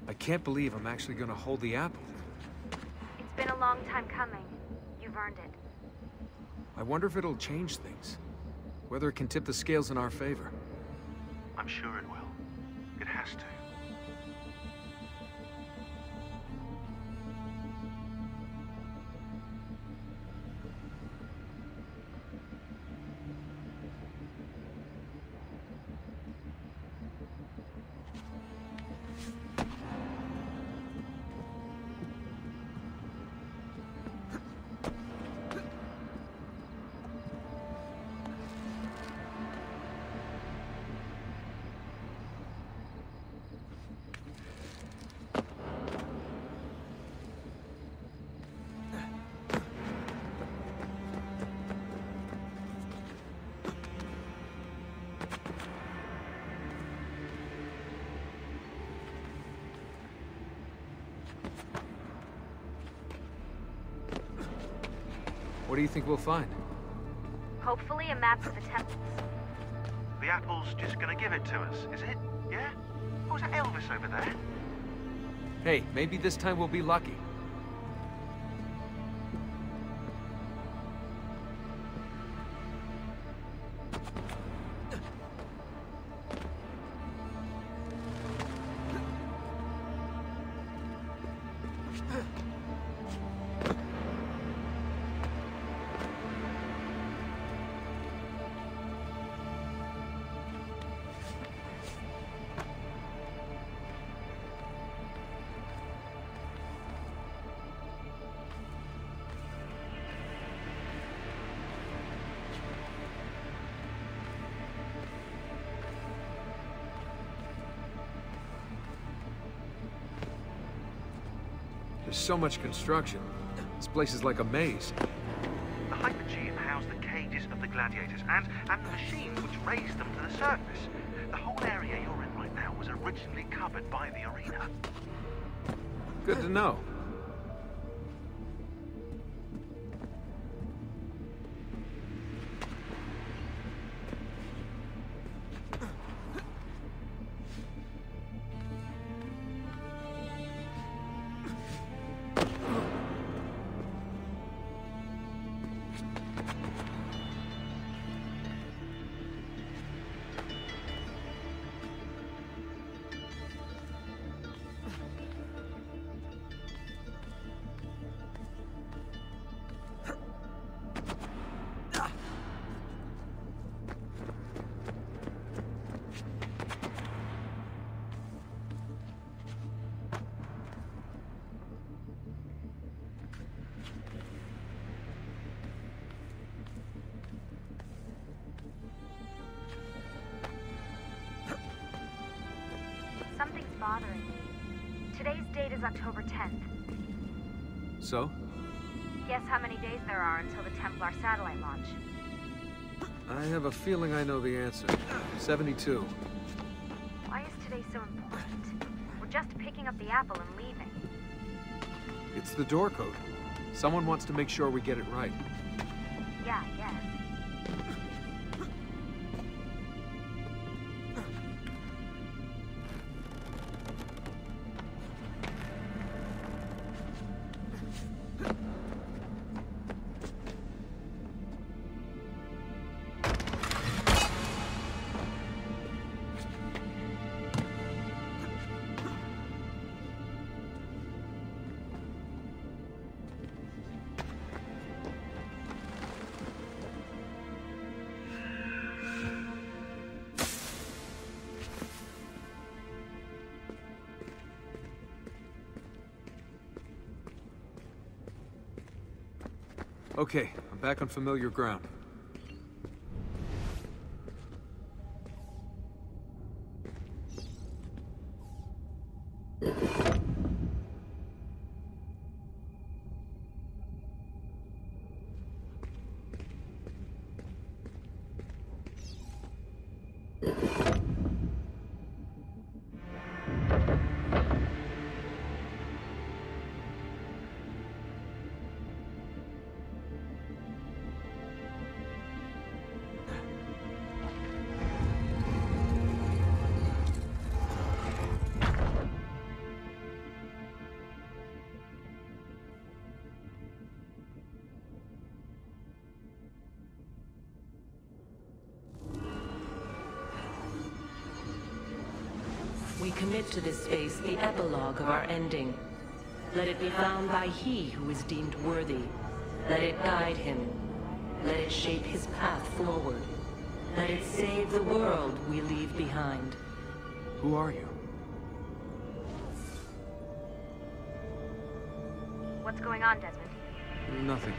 I can't believe I'm actually gonna hold the apple. It's been a long time coming. You've earned it. I wonder if it'll change things. Whether it can tip the scales in our favor. I'm sure it will. It has to. What do you think we'll find? Hopefully a map of the temples. The apple's just gonna give it to us, is it? Yeah? Or was that Elvis over there? Hey, maybe this time we'll be lucky. There's so much construction. This place is like a maze. The Hypogeum housed the cages of the gladiators and the machines which raised them to the surface. The whole area you're in right now was originally covered by the arena. Good to know. Something's bothering me. Today's date is October 10th. So? Guess how many days there are until the Templar satellite launch? I have a feeling I know the answer. 72. Why is today so important? We're just picking up the apple and leaving. It's the door code. Someone wants to make sure we get it right. Yeah, I guess. Okay, I'm back on familiar ground. We commit to this space the epilogue of our ending. Let it be found by he who is deemed worthy. Let it guide him. Let it shape his path forward. Let it save the world we leave behind. Who are you? What's going on, Desmond? Nothing.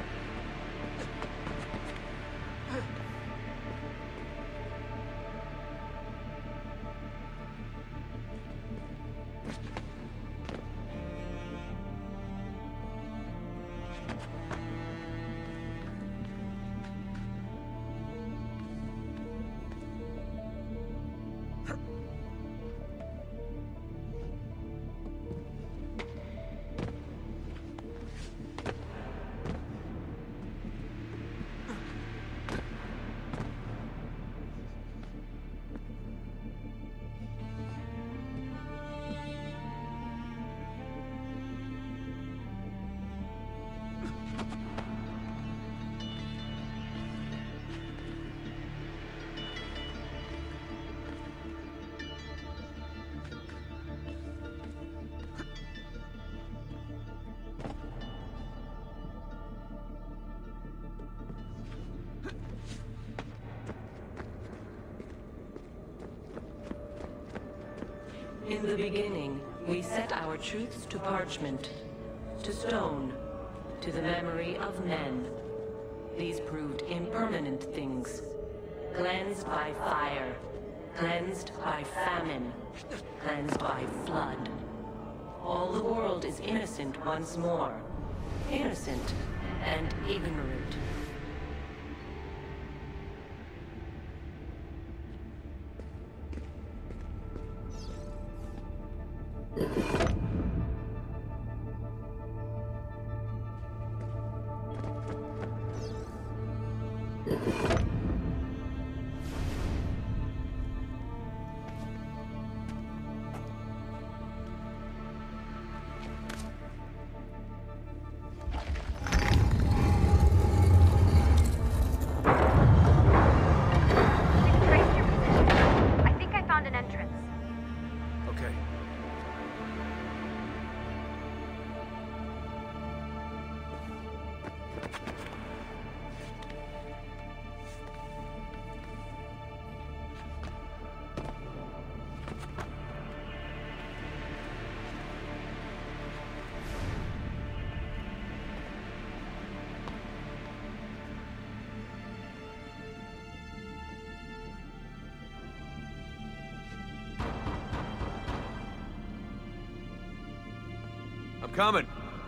In the beginning, we set our truths to parchment, to stone, to the memory of men. These proved impermanent things, cleansed by fire, cleansed by famine, cleansed by flood. All the world is innocent once more, innocent and ignorant. We've traced your position. I think I found an entrance. Okay. I'm coming.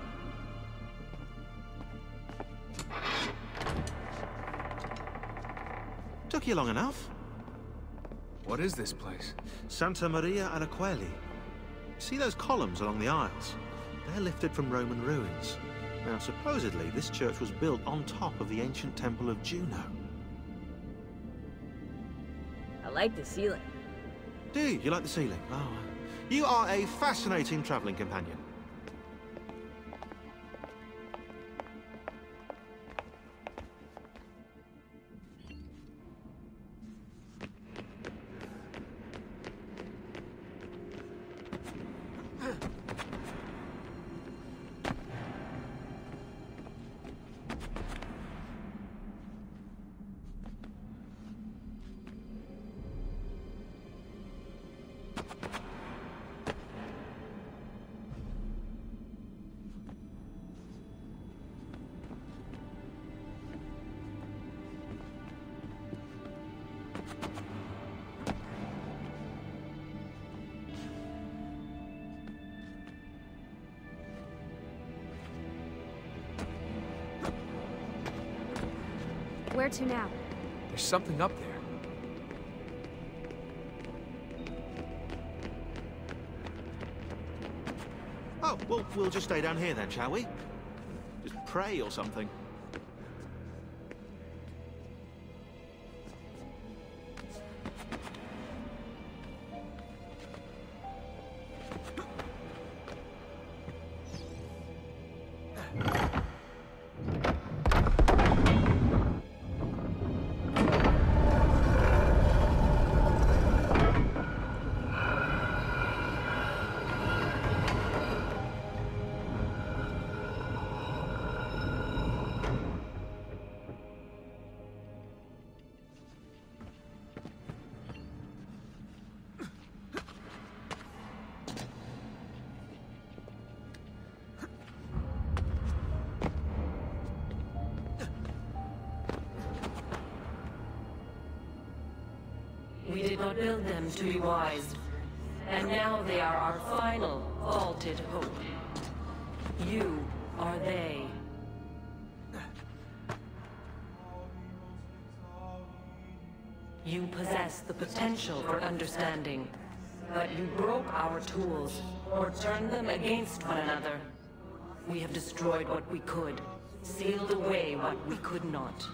Took you long enough. What is this place? Santa Maria Anaqueli. See those columns along the aisles? They're lifted from Roman ruins. Now, supposedly, this church was built on top of the ancient temple of Juno. I like the ceiling. Do you? You like the ceiling? Oh, you are a fascinating travelling companion. Where to now? There's something up there. Oh, well, we'll just stay down here then, shall we? Just pray or something. not build them to be wise. And now they are our final, vaulted hope. You are they. You possess the potential for understanding, but you broke our tools, or turned them against one another. We have destroyed what we could, sealed away what we could not.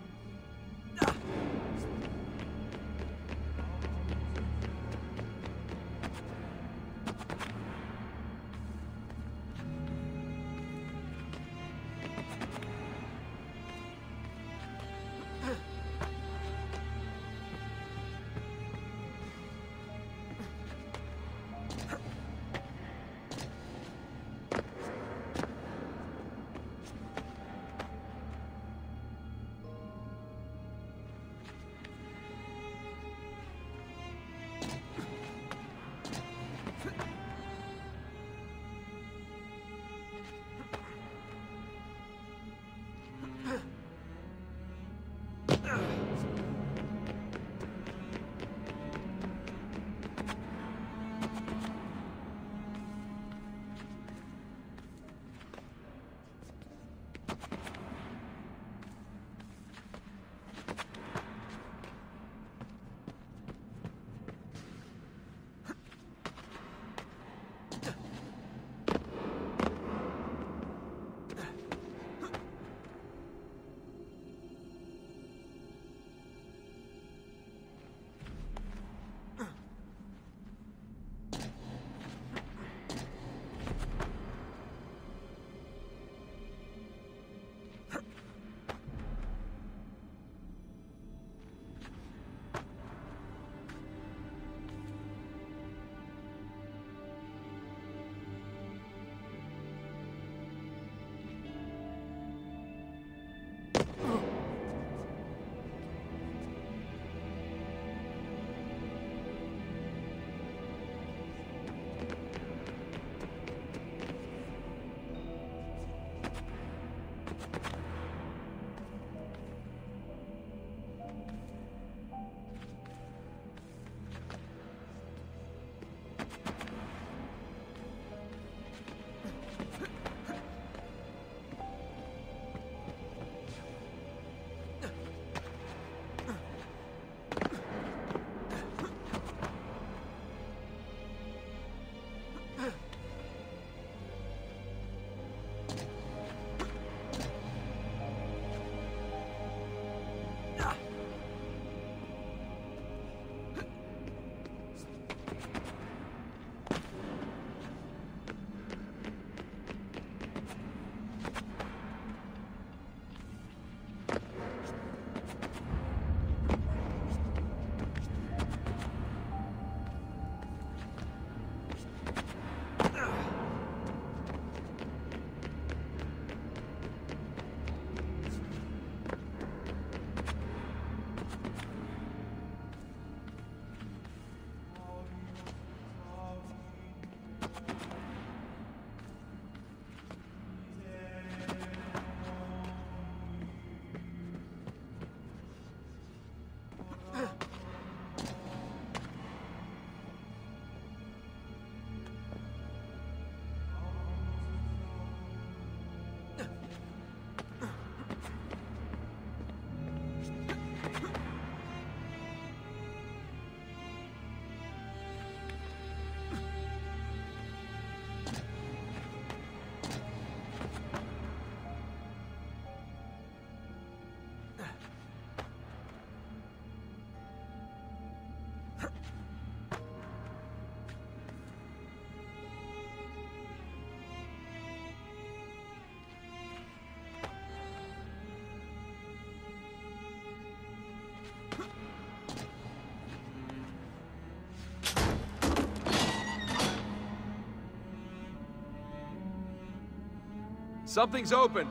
Something's open.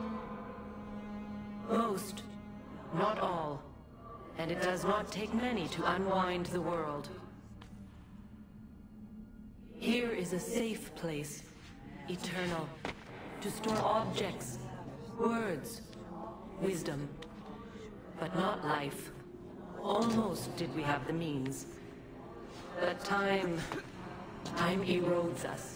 Most, not all. And it does not take many to unwind the world. Here is a safe place, eternal, to store objects, words, wisdom, but not life. Almost did we have the means. But time erodes us.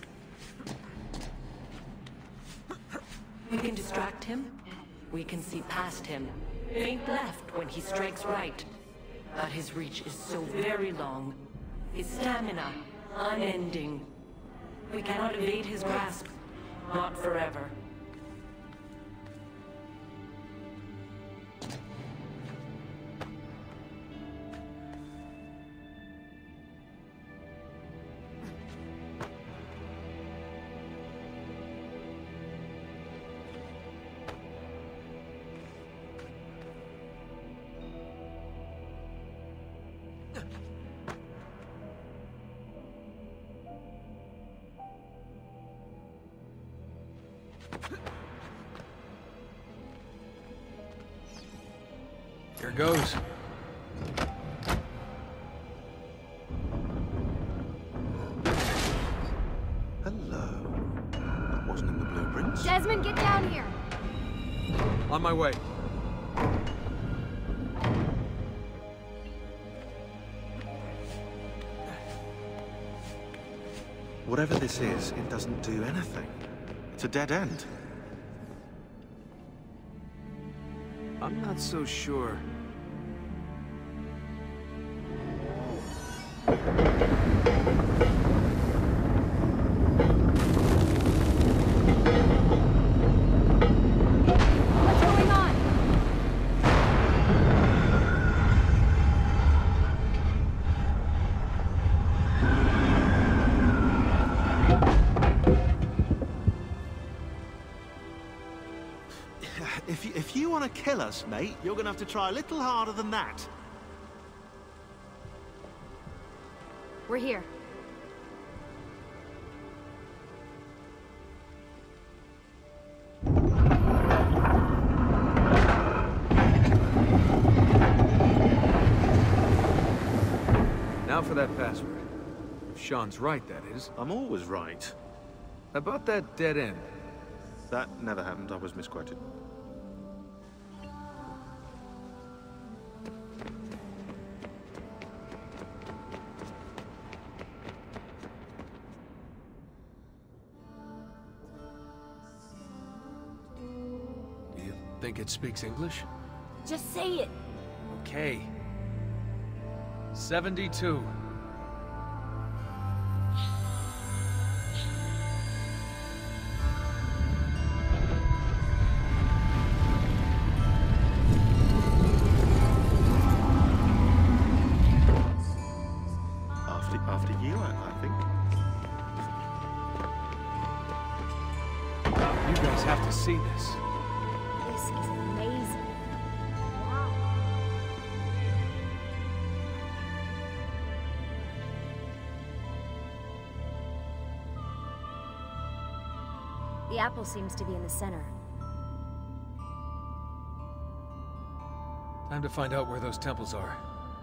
We can distract him. We can see past him. Feint left when he strikes right. But his reach is so very long. His stamina, unending. We cannot evade his grasp. Not forever. Here goes. Hello. That wasn't in the blueprints. Desmond, get down here! On my way. Whatever this is, it doesn't do anything. It's a dead end. I'm not so sure. What's going on? If you want to kill us, mate, you're going to have to try a little harder than that. We're here. Now for that password. If Sean's right, that is. I'm always right. About that dead end. That never happened. I was misquoted. Do you think it speaks English? Just say it. Okay. 72. After you, I think. You guys have to see this. This is amazing. Wow. The apple seems to be in the center. Time to find out where those temples are.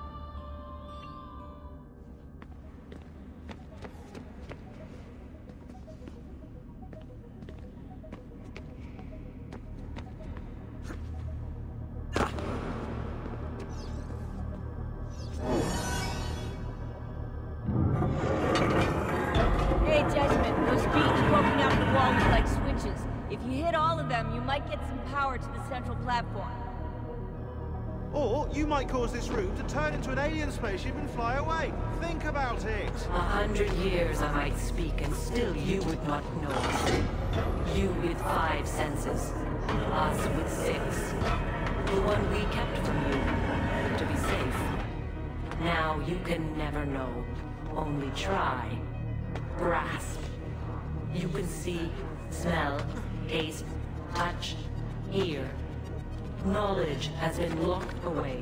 Hey, Desmond, those beams poking out the wall look like switches. If you hit all of them, you might get some power to the central platform. Or you might cause this room to turn into an alien spaceship and fly away. Think about it. 100 years I might speak, and still you would not know us. You with 5 senses, us with 6. The one we kept from you, to be safe. Now you can never know, only try. Grasp. You can see, smell, taste, touch, hear. Knowledge has been locked away.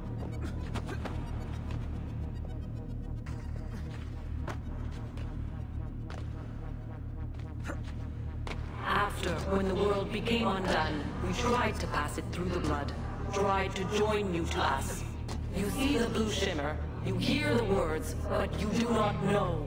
After, when the world became undone, we tried to pass it through the blood, tried to join you to us. You see the blue shimmer, you hear the words, but you do not know.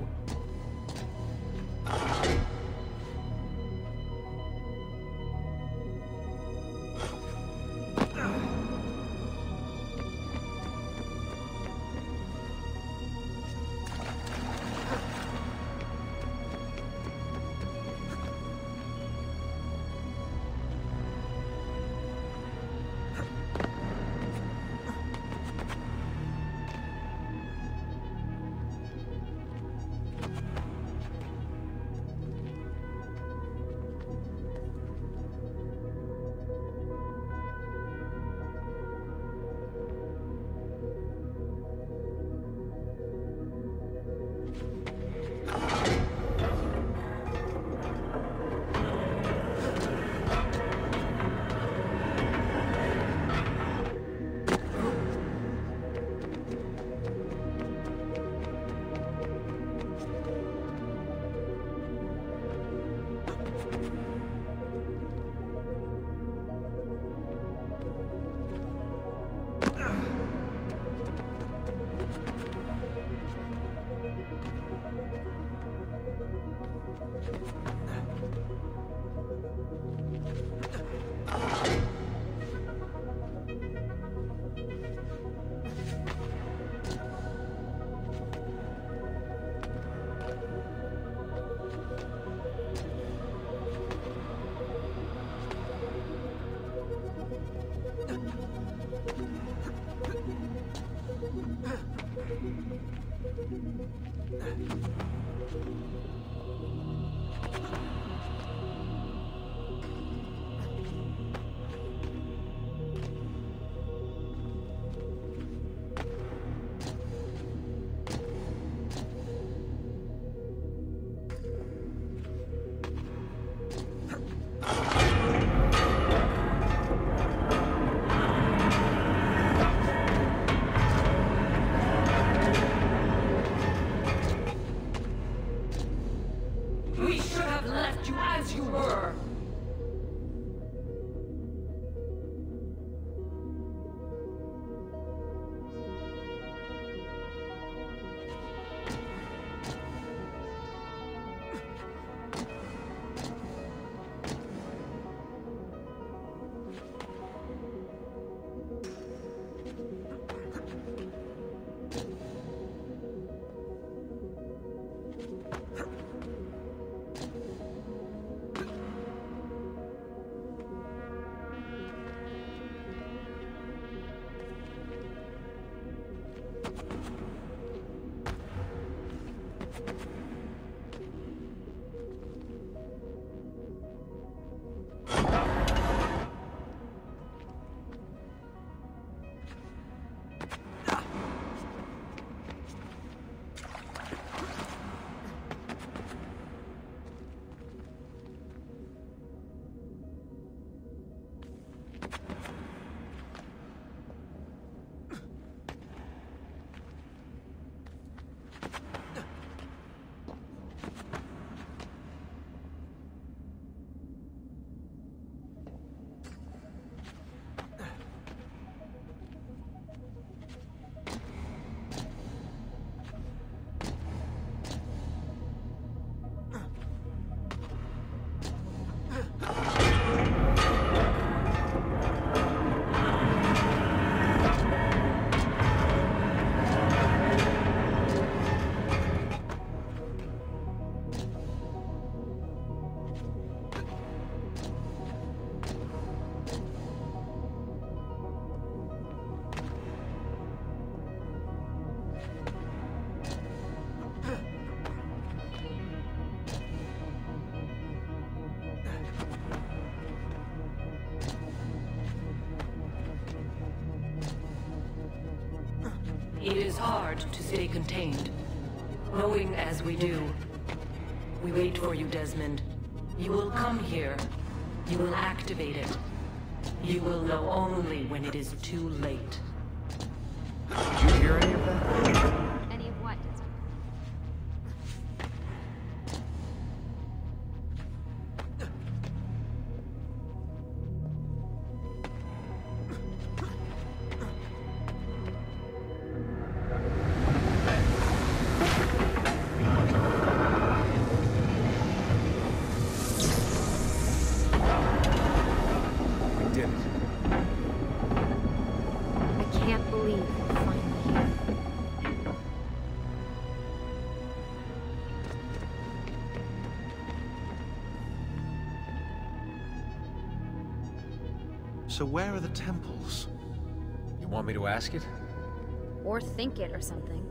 We should have left you as you were. It is hard to stay contained, knowing as we do. We wait for you, Desmond. You will come here. You will activate it. You will know only when it is too late. Did you hear any of that? Any of what, Desmond? We did it. I can't believe we're finally here. So where are the temples? You want me to ask it? Or think it or something.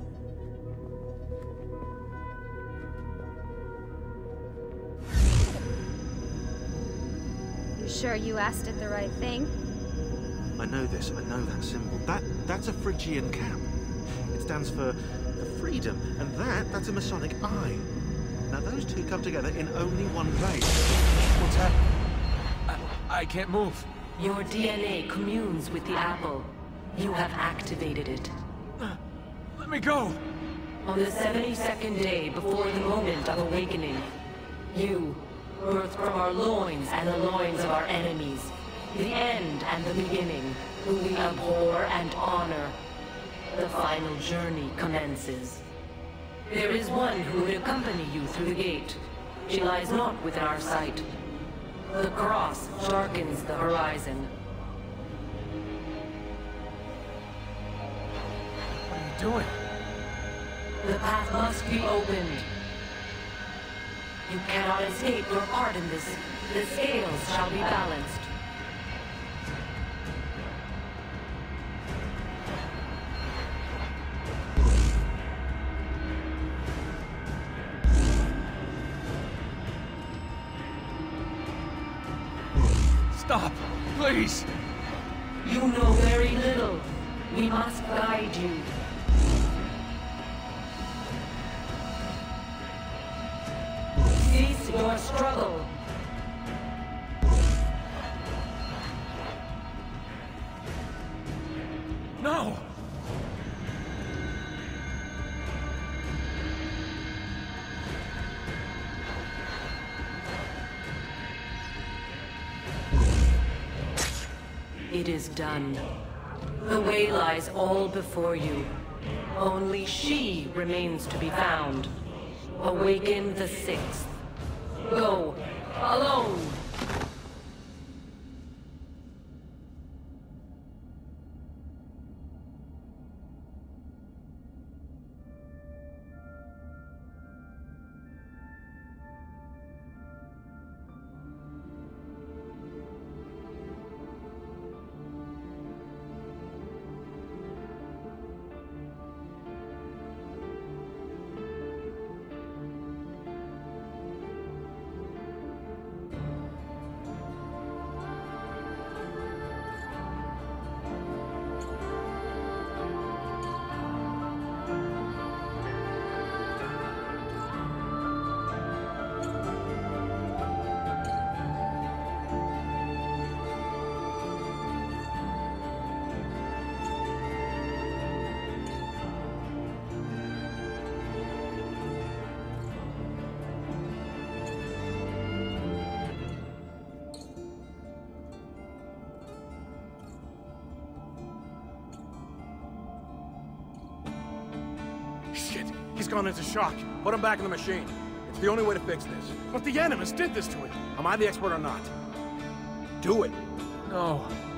You sure you asked it the right thing? I know this, I know that symbol. That's a Phrygian cap. It stands for freedom, and that's a Masonic eye. Now those two come together in only one place. What's happening? I can't move. Your DNA communes with the apple. You have activated it. Let me go! On the 72nd day before the moment of awakening, you, birthed from our loins and the loins of our enemies, the end and the beginning, whom we abhor and honor, the final journey commences. There is one who would accompany you through the gate. She lies not within our sight. The cross darkens the horizon. What are you doing? The path must be opened. You cannot escape your part in this. The scales shall be balanced. Stop! Please! You know very little. We must guide you. Cease your struggle. No! It is done. The way lies all before you. Only she remains to be found. Awaken the Sixth. Go, alone! Shit, he's gone into shock. Put him back in the machine. It's the only way to fix this. But the Animus did this to him. Am I the expert or not? Do it. No.